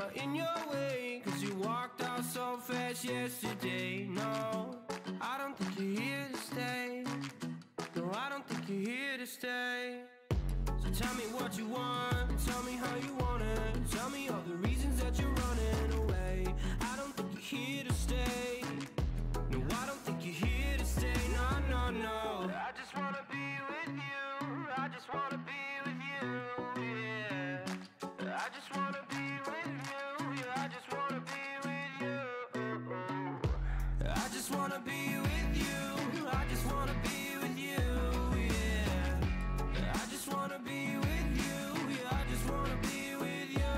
I in your way? 'Cause you walked out so fast yesterday. No, I don't think you're here to stay. No, I don't think you're here to stay. So tell me what you want, tell me how you want it. Tell me all the reasons that you're running away. I don't think you're here to stay. No, I don't think you're here to stay. No, no, no. I just wanna be with you. I just wanna be with you, yeah. I just wanna be with you. Yeah, I just wanna be with you. I just wanna be with you. I just wanna be with you, yeah. I just wanna be with you. Yeah, I just wanna be with you.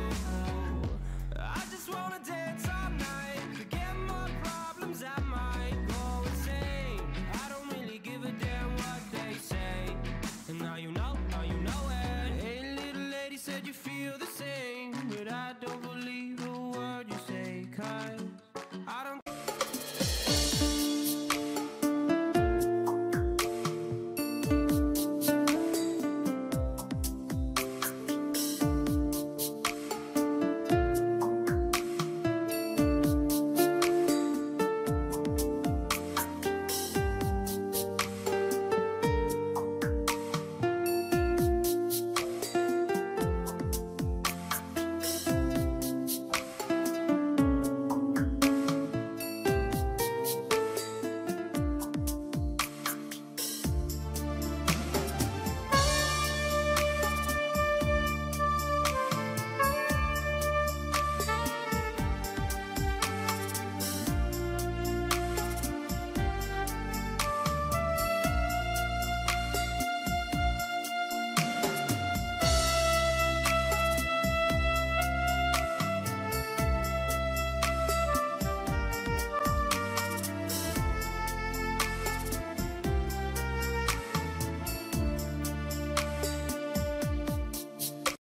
I just wanna dance all night, forget my problems, I might go insane. I don't really give a damn what they say. And now you know it. Hey, little lady said you feel the same, but I don't believe a word you say. 'Cause I don't